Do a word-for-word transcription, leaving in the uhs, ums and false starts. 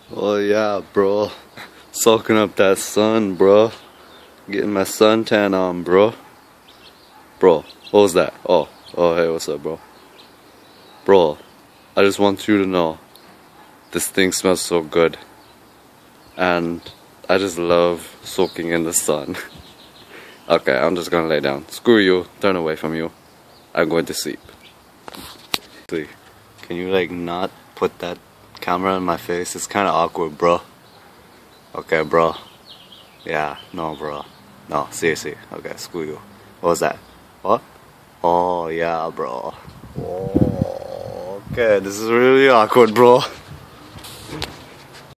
Oh yeah, bro. Soaking up that sun, bro. Getting my suntan on, bro. Bro, what was that? Oh, oh hey, what's up, bro? Bro, I just want you to know, this thing smells so good. And I just love soaking in the sun. Okay, I'm just gonna lay down. Screw you, turn away from you. I'm going to sleep. Can you like not put that camera in my face? It's kinda awkward, bro. Okay, bro. Yeah, no, bro. No, seriously. Okay, screw you. What was that? What? Oh, yeah, bro. Oh, okay, this is really awkward, bro.